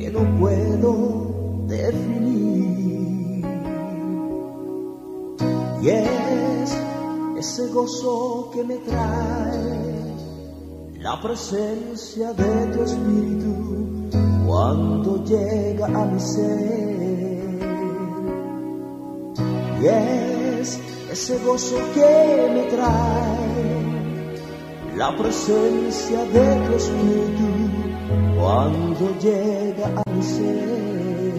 que no puedo definir. Y es ese gozo que me trae la presencia de tu Espíritu cuando llega a mi ser. Y es ese gozo que me trae la presencia de tu Espíritu cuando llega a mi ser.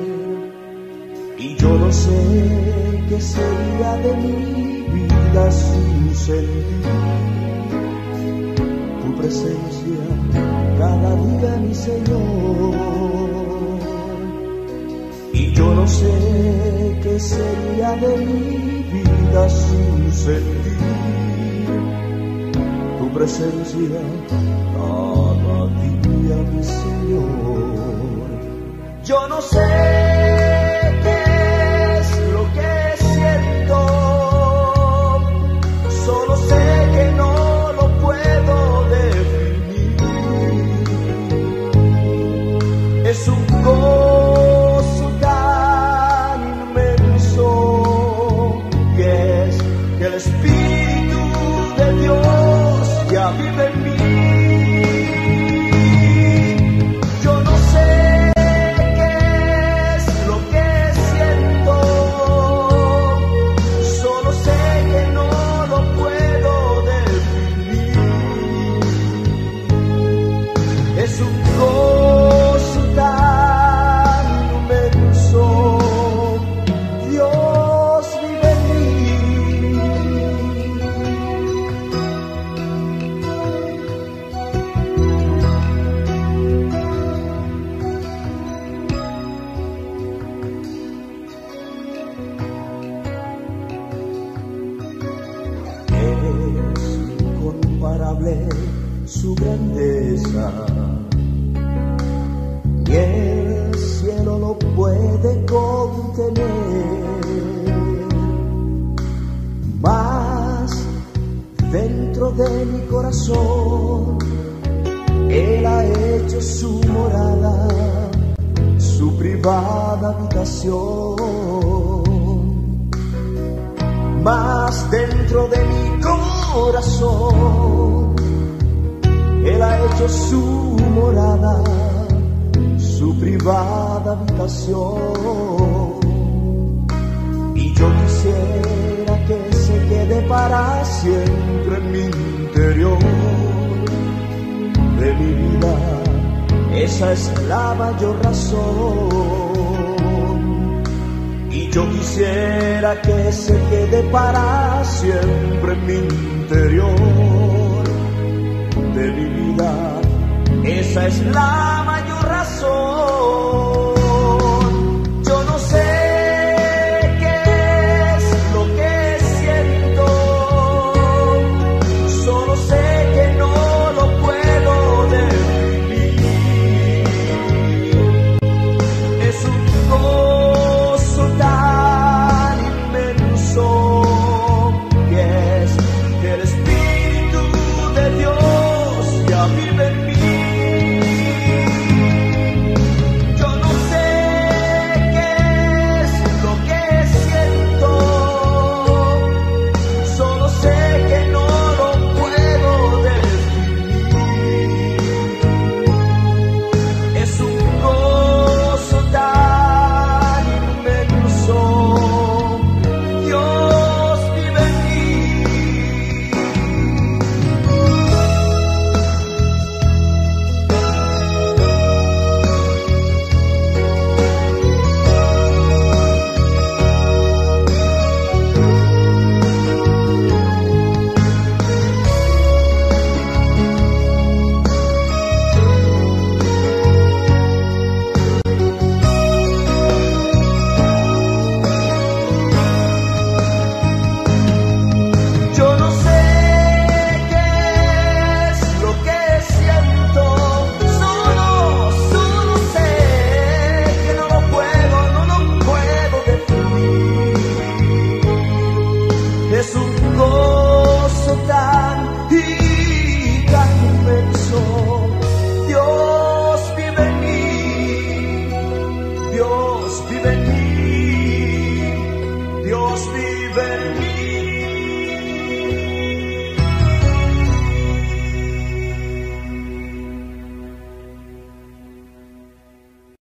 Y yo no sé qué sería de mi vida sin sentir tu presencia cada día, mi Señor. Y yo no sé qué sería de mi vida sin sentir tu presencia cada día, mi Señor. Yo no sé qué es lo que siento, solo sé que no lo puedo definir. Es un gozo tan inmenso, y es que el Espíritu de Dios ya vive en mí. Yo no sé qué es lo que siento, solo sé que no lo puedo definir. Es un gozo tan inmenso, Dios vive en mí. Es incomparable su grandeza, y el cielo no puede contener. Mas dentro de mi corazón Él ha hecho su morada, su privada habitación. Mas dentro de mi corazón Él ha hecho su morada, su privada habitación. Y yo quisiera que se quede para siempre en mi interior de mi vida. Esa es la mayor razón. Y yo quisiera que se quede para siempre en mi interior de mi vida. Esa es la mayor razón. Yo no sé qué es lo que siento, solo sé que no lo puedo definir. Es un gozo tan inmenso, que es que el Espíritu de Dios ya vive en mí. Ven